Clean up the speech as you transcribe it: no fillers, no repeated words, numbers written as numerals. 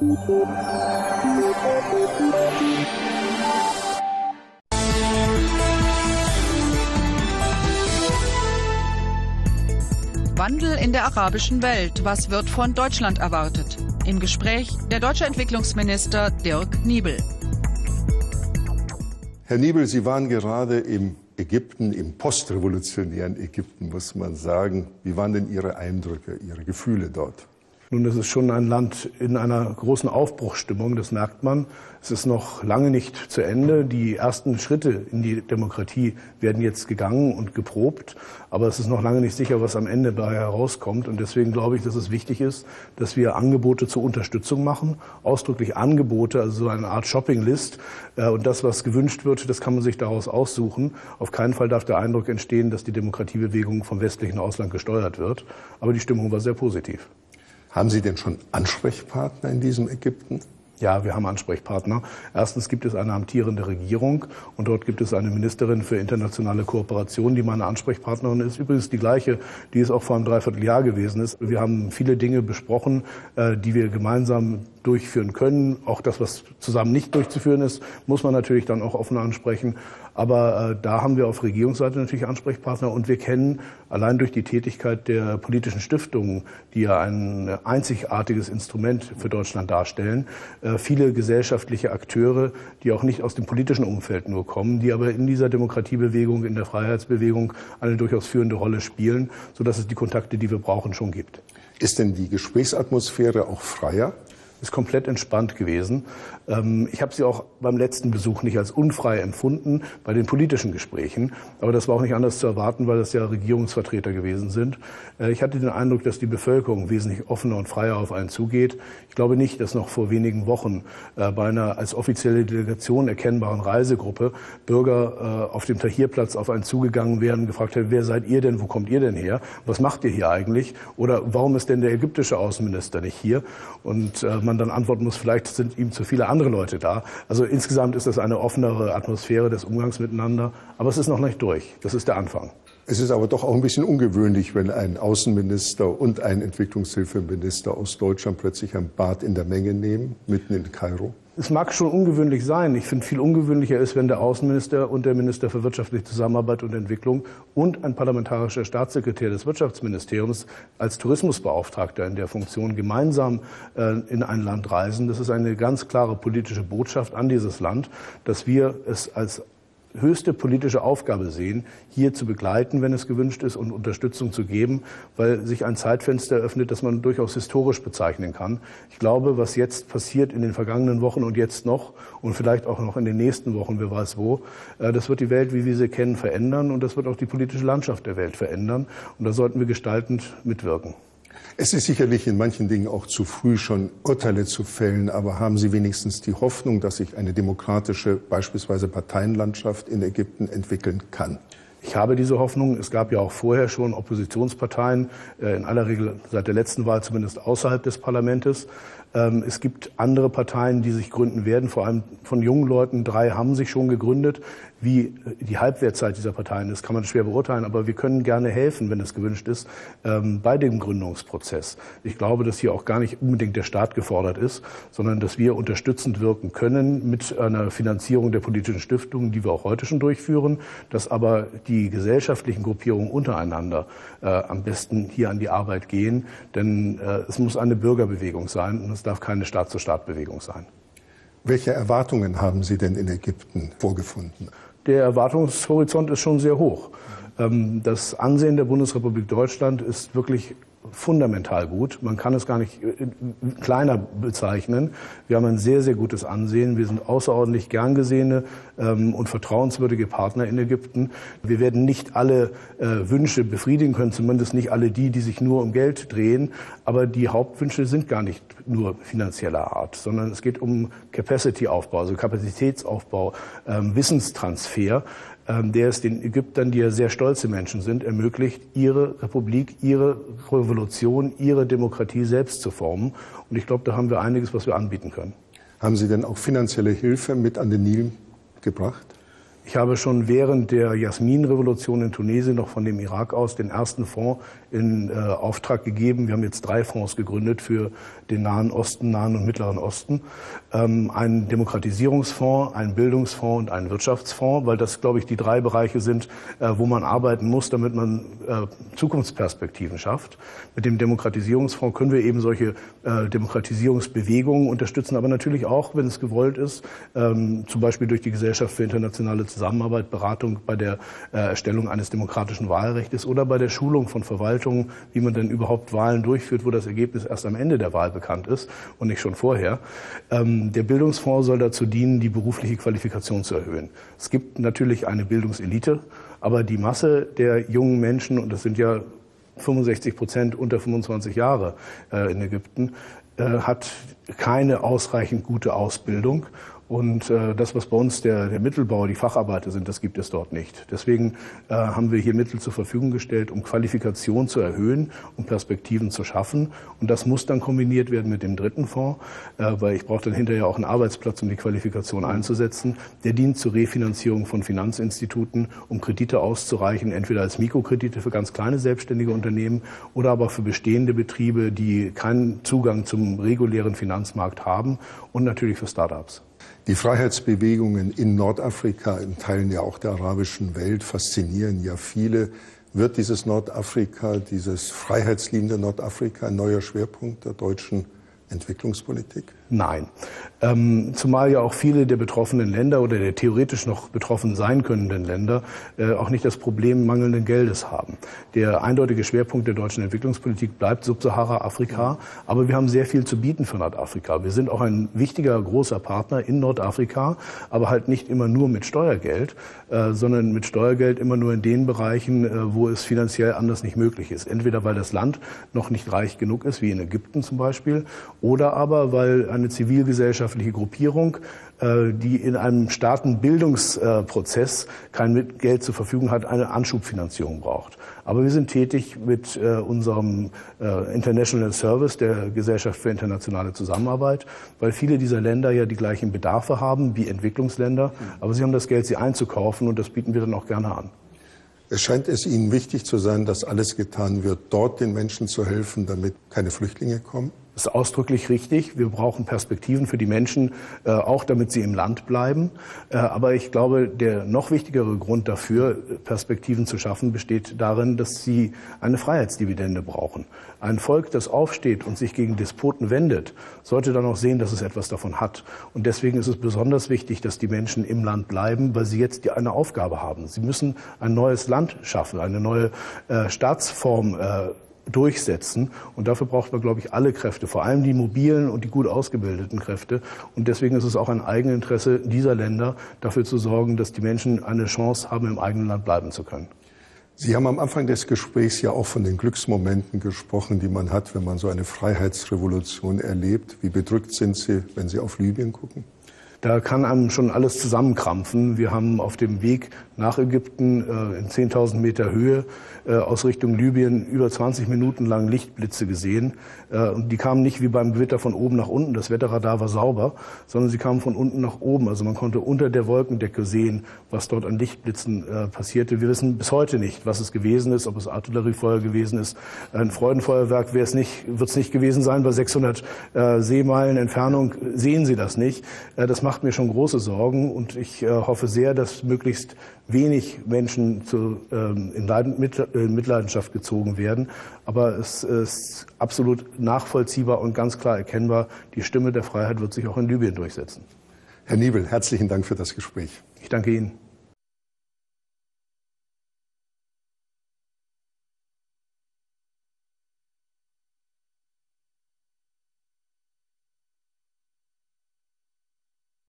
Wandel in der arabischen Welt. Was wird von Deutschland erwartet? Im Gespräch der deutsche Entwicklungsminister Dirk Niebel. Herr Niebel, Sie waren gerade im Ägypten, im postrevolutionären Ägypten, muss man sagen. Wie waren denn Ihre Eindrücke, Ihre Gefühle dort? Nun, das ist schon ein Land in einer großen Aufbruchsstimmung, das merkt man. Es ist noch lange nicht zu Ende. Die ersten Schritte in die Demokratie werden jetzt gegangen und geprobt. Aber es ist noch lange nicht sicher, was am Ende dabei herauskommt. Und deswegen glaube ich, dass es wichtig ist, dass wir Angebote zur Unterstützung machen. Ausdrücklich Angebote, also so eine Art Shoppinglist. Und das, was gewünscht wird, das kann man sich daraus aussuchen. Auf keinen Fall darf der Eindruck entstehen, dass die Demokratiebewegung vom westlichen Ausland gesteuert wird. Aber die Stimmung war sehr positiv. Haben Sie denn schon Ansprechpartner in diesem Ägypten? Ja, wir haben Ansprechpartner. Erstens gibt es eine amtierende Regierung und dort gibt es eine Ministerin für internationale Kooperation, die meine Ansprechpartnerin ist. Übrigens die gleiche, die es auch vor einem Dreivierteljahr gewesen ist. Wir haben viele Dinge besprochen, die wir gemeinsam durchführen können. Auch das, was zusammen nicht durchzuführen ist, muss man natürlich dann auch offen ansprechen. Aber da haben wir auf Regierungsseite natürlich Ansprechpartner und wir kennen allein durch die Tätigkeit der politischen Stiftungen, die ja ein einzigartiges Instrument für Deutschland darstellen, viele gesellschaftliche Akteure, die auch nicht aus dem politischen Umfeld nur kommen, die aber in dieser Demokratiebewegung, in der Freiheitsbewegung eine durchaus führende Rolle spielen, sodass es die Kontakte, die wir brauchen, schon gibt. Ist denn die Gesprächsatmosphäre auch freier? Ist komplett entspannt gewesen. Ich habe sie auch beim letzten Besuch nicht als unfrei empfunden, bei den politischen Gesprächen. Aber das war auch nicht anders zu erwarten, weil das ja Regierungsvertreter gewesen sind. Ich hatte den Eindruck, dass die Bevölkerung wesentlich offener und freier auf einen zugeht. Ich glaube nicht, dass noch vor wenigen Wochen bei einer als offizielle Delegation erkennbaren Reisegruppe Bürger auf dem Tahrirplatz auf einen zugegangen wären und gefragt hätten, wer seid ihr denn, wo kommt ihr denn her, was macht ihr hier eigentlich oder warum ist denn der ägyptische Außenminister nicht hier? Und man dann antworten muss, vielleicht sind ihm zu viele andere Leute da. Also insgesamt ist das eine offenere Atmosphäre des Umgangs miteinander. Aber es ist noch nicht durch. Das ist der Anfang. Es ist aber doch auch ein bisschen ungewöhnlich, wenn ein Außenminister und ein Entwicklungshilfeminister aus Deutschland plötzlich ein Bad in der Menge nehmen, mitten in Kairo. Es mag schon ungewöhnlich sein. Ich finde, viel ungewöhnlicher ist, wenn der Außenminister und der Minister für wirtschaftliche Zusammenarbeit und Entwicklung und ein parlamentarischer Staatssekretär des Wirtschaftsministeriums als Tourismusbeauftragter in der Funktion gemeinsam in ein Land reisen. Das ist eine ganz klare politische Botschaft an dieses Land, dass wir es als höchste politische Aufgabe sehen, hier zu begleiten, wenn es gewünscht ist, und Unterstützung zu geben, weil sich ein Zeitfenster eröffnet, das man durchaus historisch bezeichnen kann. Ich glaube, was jetzt passiert in den vergangenen Wochen und jetzt noch und vielleicht auch noch in den nächsten Wochen, wer weiß wo, das wird die Welt, wie wir sie kennen, verändern und das wird auch die politische Landschaft der Welt verändern. Und da sollten wir gestaltend mitwirken. Es ist sicherlich in manchen Dingen auch zu früh, schon Urteile zu fällen, aber haben Sie wenigstens die Hoffnung, dass sich eine demokratische, beispielsweise Parteienlandschaft in Ägypten entwickeln kann? Ich habe diese Hoffnung. Es gab ja auch vorher schon Oppositionsparteien, in aller Regel seit der letzten Wahl zumindest außerhalb des Parlaments. Es gibt andere Parteien, die sich gründen werden, vor allem von jungen Leuten. 3 haben sich schon gegründet. Wie die Halbwertszeit dieser Parteien ist, kann man schwer beurteilen. Aber wir können gerne helfen, wenn es gewünscht ist, bei dem Gründungsprozess. Ich glaube, dass hier auch gar nicht unbedingt der Staat gefordert ist, sondern dass wir unterstützend wirken können mit einer Finanzierung der politischen Stiftungen, die wir auch heute schon durchführen, dass aber die gesellschaftlichen Gruppierungen untereinander am besten hier an die Arbeit gehen. Denn es muss eine Bürgerbewegung sein und es darf keine Staat-zu-Staat-Bewegung sein. Welche Erwartungen haben Sie denn in Ägypten vorgefunden? Der Erwartungshorizont ist schon sehr hoch. Das Ansehen der Bundesrepublik Deutschland ist wirklich fundamental gut. Man kann es gar nicht kleiner bezeichnen. Wir haben ein sehr, sehr gutes Ansehen. Wir sind außerordentlich gern gesehene und vertrauenswürdige Partner in Ägypten. Wir werden nicht alle Wünsche befriedigen können, zumindest nicht alle die, die sich nur um Geld drehen. Aber die Hauptwünsche sind gar nicht nur finanzieller Art, sondern es geht um Capacity-Aufbau, also Kapazitätsaufbau, Wissenstransfer, der es den Ägyptern, die ja sehr stolze Menschen sind, ermöglicht, ihre Republik, ihre Revolution, ihre Demokratie selbst zu formen. Und ich glaube, da haben wir einiges, was wir anbieten können. Haben Sie denn auch finanzielle Hilfe mit an den Nil gebracht? Ich habe schon während der Jasmin-Revolution in Tunesien noch von dem Irak aus den ersten Fonds in Auftrag gegeben. Wir haben jetzt 3 Fonds gegründet für den Nahen Osten, Nahen und Mittleren Osten. Einen Demokratisierungsfonds, einen Bildungsfonds und einen Wirtschaftsfonds, weil das, glaube ich, die 3 Bereiche sind, wo man arbeiten muss, damit man Zukunftsperspektiven schafft. Mit dem Demokratisierungsfonds können wir eben solche Demokratisierungsbewegungen unterstützen, aber natürlich auch, wenn es gewollt ist, zum Beispiel durch die Gesellschaft für internationale Zusammenarbeit, Beratung bei der Erstellung eines demokratischen Wahlrechts oder bei der Schulung von Verwaltungen, wie man denn überhaupt Wahlen durchführt, wo das Ergebnis erst am Ende der Wahl bekannt ist und nicht schon vorher. Der Bildungsfonds soll dazu dienen, die berufliche Qualifikation zu erhöhen. Es gibt natürlich eine Bildungselite, aber die Masse der jungen Menschen, und das sind ja 65% unter 25 Jahre in Ägypten, hat keine ausreichend gute Ausbildung. Und das, was bei uns der Mittelbau, die Facharbeiter sind, das gibt es dort nicht. Deswegen haben wir hier Mittel zur Verfügung gestellt, um Qualifikation zu erhöhen, um Perspektiven zu schaffen. Und das muss dann kombiniert werden mit dem 3. Fonds, weil ich brauche dann hinterher auch einen Arbeitsplatz, um die Qualifikation einzusetzen. Der dient zur Refinanzierung von Finanzinstituten, um Kredite auszureichen, entweder als Mikrokredite für ganz kleine selbstständige Unternehmen oder aber für bestehende Betriebe, die keinen Zugang zum regulären Finanzmarkt haben, und natürlich für Start-ups. Die Freiheitsbewegungen in Nordafrika, in Teilen ja auch der arabischen Welt, faszinieren ja viele. Wird dieses Nordafrika, dieses freiheitsliebende Nordafrika ein neuer Schwerpunkt der deutschen Entwicklungspolitik? Nein. Zumal ja auch viele der betroffenen Länder oder der theoretisch noch betroffen sein könnenden Länder auch nicht das Problem mangelnden Geldes haben. Der eindeutige Schwerpunkt der deutschen Entwicklungspolitik bleibt Subsahara-Afrika, aber wir haben sehr viel zu bieten für Nordafrika. Wir sind auch ein wichtiger, großer Partner in Nordafrika, aber halt nicht immer nur mit Steuergeld, sondern mit Steuergeld immer nur in den Bereichen, wo es finanziell anders nicht möglich ist. Entweder weil das Land noch nicht reich genug ist, wie in Ägypten zum Beispiel, oder aber weil eine zivilgesellschaftliche Gruppierung, die in einem Staatenbildungsprozess kein Geld zur Verfügung hat, eine Anschubfinanzierung braucht. Aber wir sind tätig mit unserem International Service, der Gesellschaft für internationale Zusammenarbeit, weil viele dieser Länder ja die gleichen Bedarfe haben wie Entwicklungsländer, aber sie haben das Geld, sie einzukaufen, und das bieten wir dann auch gerne an. Es scheint es Ihnen wichtig zu sein, dass alles getan wird, dort den Menschen zu helfen, damit keine Flüchtlinge kommen? Das ist ausdrücklich richtig. Wir brauchen Perspektiven für die Menschen, auch damit sie im Land bleiben. Aber ich glaube, der noch wichtigere Grund dafür, Perspektiven zu schaffen, besteht darin, dass sie eine Freiheitsdividende brauchen. Ein Volk, das aufsteht und sich gegen Despoten wendet, sollte dann auch sehen, dass es etwas davon hat. Und deswegen ist es besonders wichtig, dass die Menschen im Land bleiben, weil sie jetzt eine Aufgabe haben. Sie müssen ein neues Land schaffen, eine neue Staatsform durchsetzen. Und dafür braucht man, glaube ich, alle Kräfte, vor allem die mobilen und die gut ausgebildeten Kräfte. Und deswegen ist es auch ein Eigeninteresse dieser Länder, dafür zu sorgen, dass die Menschen eine Chance haben, im eigenen Land bleiben zu können. Sie haben am Anfang des Gesprächs ja auch von den Glücksmomenten gesprochen, die man hat, wenn man so eine Freiheitsrevolution erlebt. Wie bedrückt sind Sie, wenn Sie auf Libyen gucken? Da kann einem schon alles zusammenkrampfen. Wir haben auf dem Weg nach Ägypten in 10.000 Meter Höhe aus Richtung Libyen über 20 Minuten lang Lichtblitze gesehen. Und die kamen nicht wie beim Gewitter von oben nach unten, das Wetterradar war sauber, sondern sie kamen von unten nach oben. Also man konnte unter der Wolkendecke sehen, was dort an Lichtblitzen passierte. Wir wissen bis heute nicht, was es gewesen ist, ob es Artilleriefeuer gewesen ist. Ein Freudenfeuerwerk wird es nicht gewesen sein. Bei 600 Seemeilen Entfernung sehen Sie das nicht. Das macht mir schon große Sorgen, und ich hoffe sehr, dass möglichst wenig Menschen in Mitleidenschaft gezogen werden. Aber es ist absolut nachvollziehbar und ganz klar erkennbar, die Stimme der Freiheit wird sich auch in Libyen durchsetzen. Herr Niebel, herzlichen Dank für das Gespräch. Ich danke Ihnen.